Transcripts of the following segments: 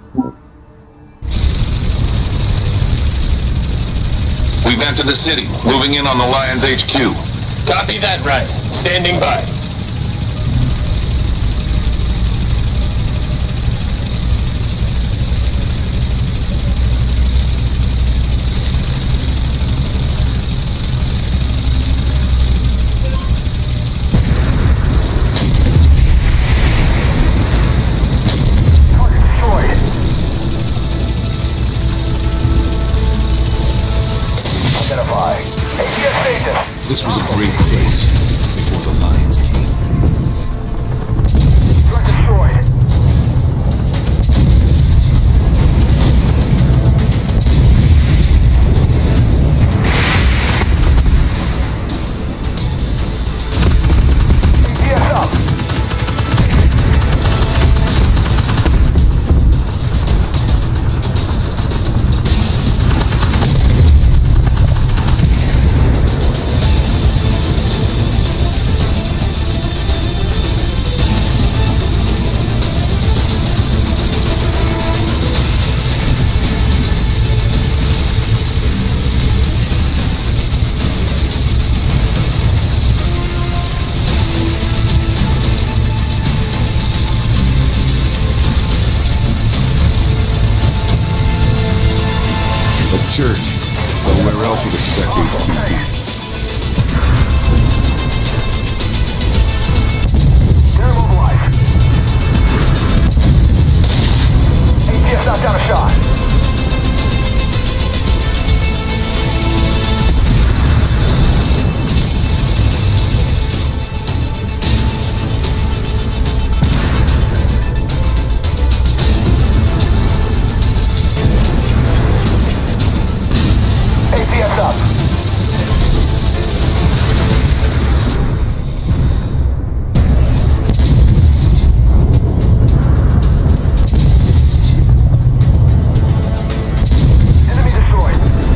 We've entered the city, moving in on the Lions HQ. Copy that, Ryan. Standing by. This was a great place before the Lions came. You're destroyed. APS up. Church, but where else would a sect HQ be? They're mobilized. ATF knocked down a shot. APS up. Enemy destroyed.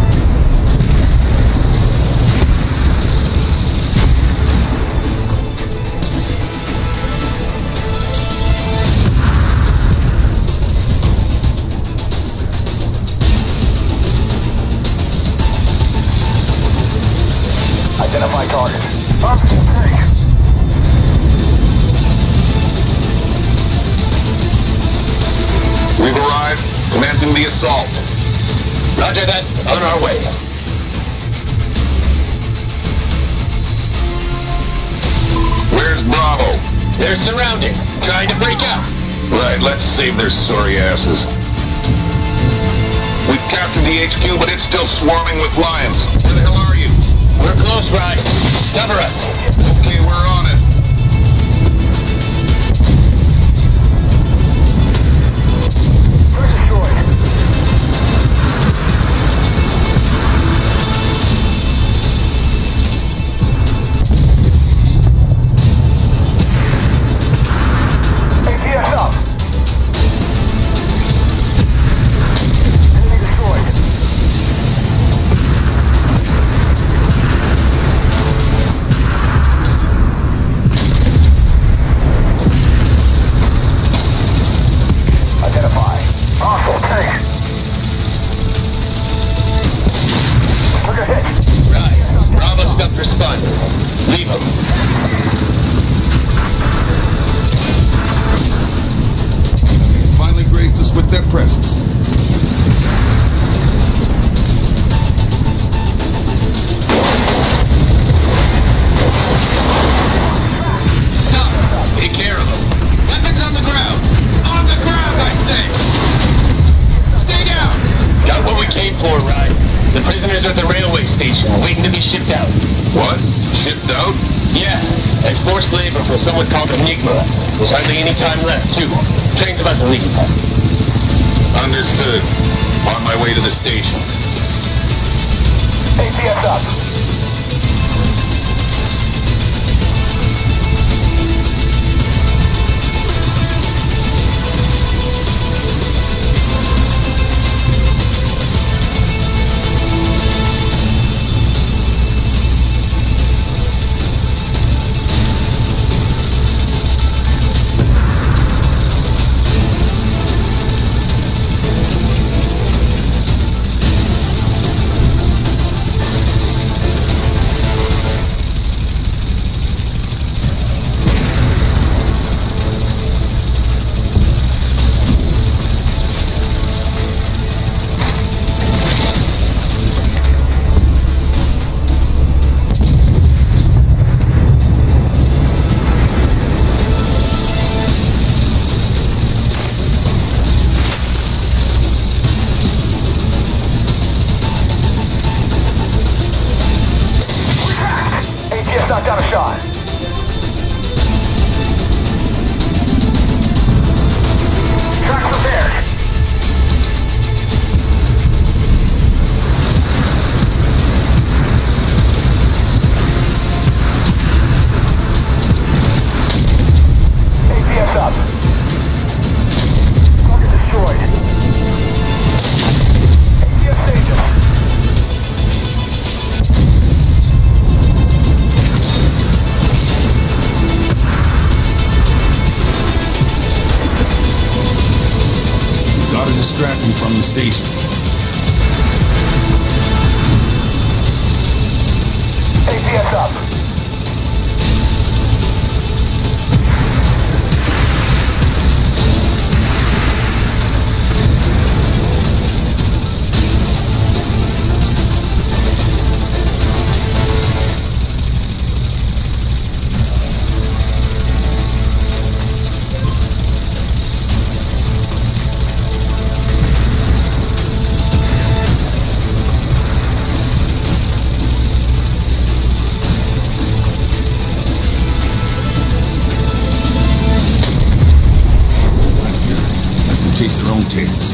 Identify target. We've arrived, commencing the assault. Roger that. On our way. Where's Bravo? They're surrounded. Trying to break out. Right, let's save their sorry asses. We've captured the HQ, but it's still swarming with Lions. Where the hell are you? We're close, Ryan. Cover us. Okay, we're on it. We're destroyed. APS up. Enemy destroyed. Identify. Hostile tank. Trigger hit. Ryan. Bravo stopped responding. Leave him. Finally graced us with their presence. Stop. Take care of them. Weapons on the ground. On the ground, I say. Stay down. Got what we came for, Ryan. The prisoners are at the railway station, waiting to be shipped out. What? Shipped out? Yeah, as forced labor for someone called Enigma. There's hardly any time left, too. Train's about to leave. Understood. On my way to the station. APS up. station. APS up. Chase their own tails.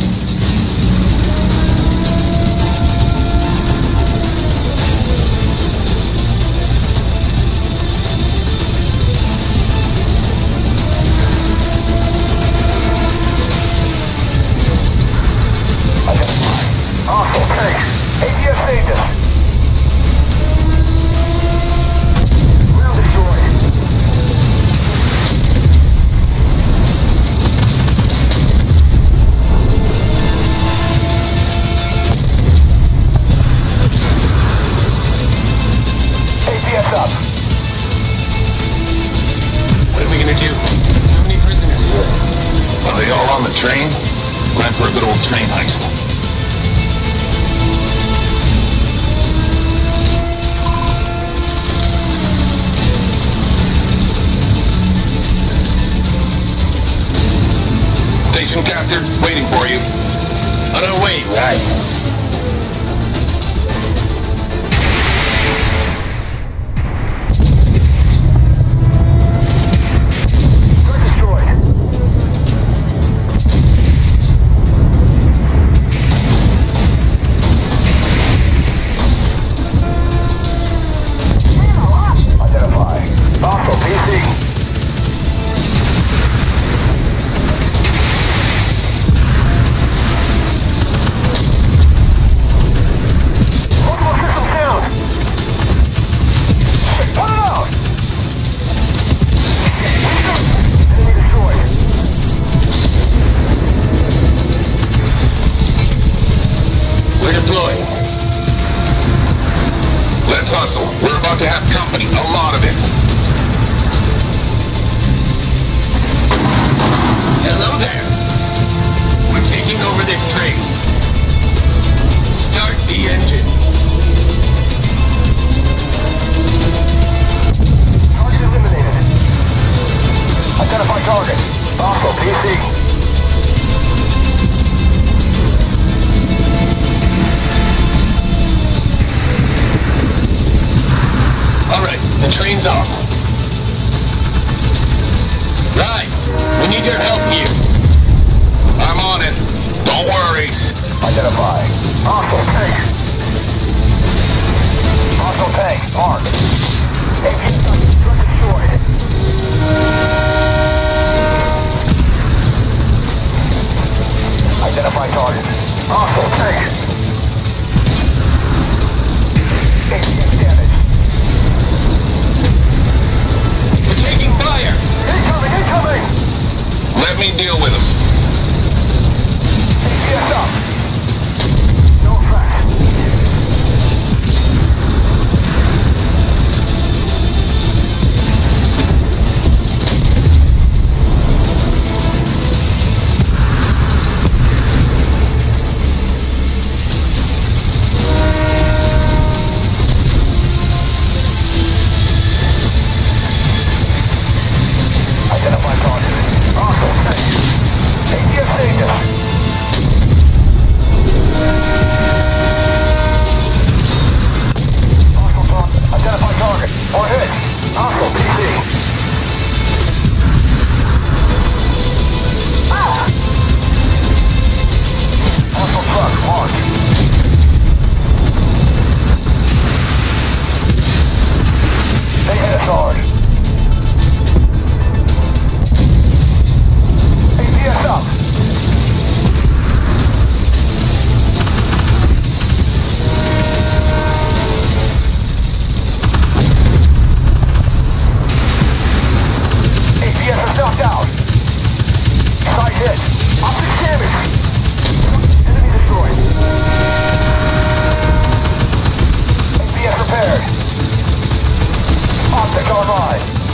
Hostile tanks. APS saved us. Ground destroyed. APS up. What are we gonna do? How many prisoners? Are they all on the train? Plan for a good old train heist. Station captain, waiting for you. Oh no, wait, right. They're destroyed. Identify. Hostile PC. Multiple systems down. Put it out. Enemy destroyed. We're deploying. Let's hustle. We're about to have company. A lot of it. Hello there. We're taking over this train. Start the engine. Target eliminated. Identify target. Hostile PC. All right, the train's off. Right, we need your help here. I'm on it. Don't worry. Identify. Hostile tank. Hostile tank. Mark. APS truck destroyed. Identify target. Hostile tank. APS damage. We're taking fire. Incoming! Incoming! Let me deal with them. APS up. No effect.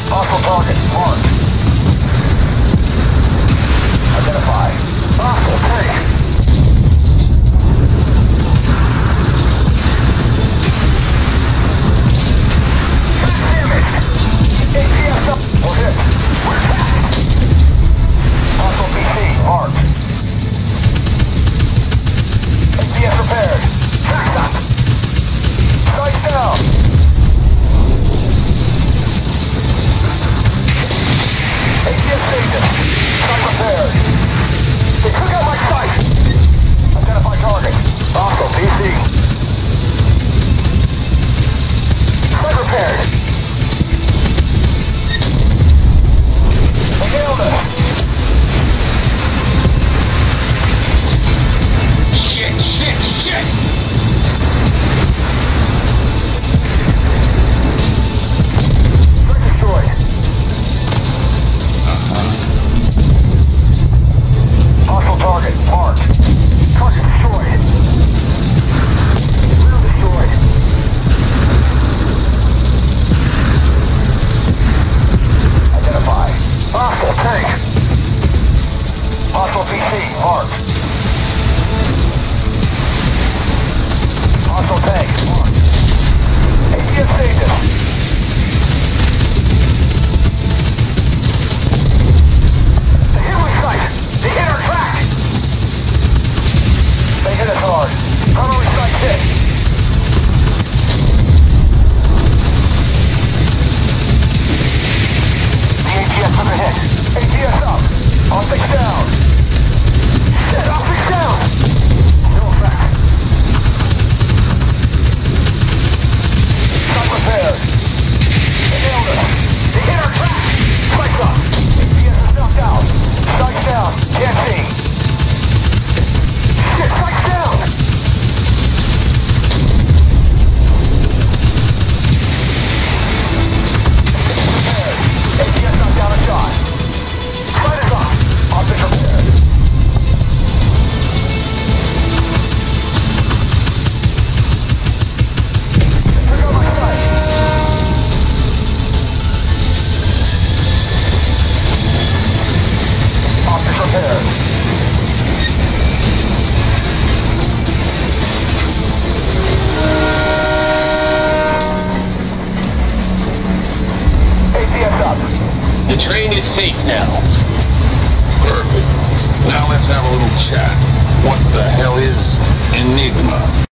Hostile target marked. Identify. Hostile tank. Damage. APS up. We're hit. We're attacked. Hostile PC marked. APS repaired. Tracked up. Sights down. APS status. Sight repaired. They took out my sight. Identify target. Hostile PC. Sight repaired. They nailed us. Shit, shit, shit! Threat destroyed. Hostile target marked. Target destroyed. Real destroyed. Identify. Hostile tank. Hostile PC marked. Hostile tank marked. APS status. The hit was sight. They hit our track. They hit us hard. Primary sight hit. The ATS took a hit. ATS up. Optics down. Shit, optics down. No effect. Sight repaired. They nailed us. They hit our track. Sights up. ATS is knocked out. Sights down. Can't see. Shit, sights down. Repaired. ATS knocked down a shot. Sight is up. Optics repaired. Took out my sight. Optics repaired. ATS up. The train is safe now. Perfect. Now let's have a little chat. What the hell is Enigma?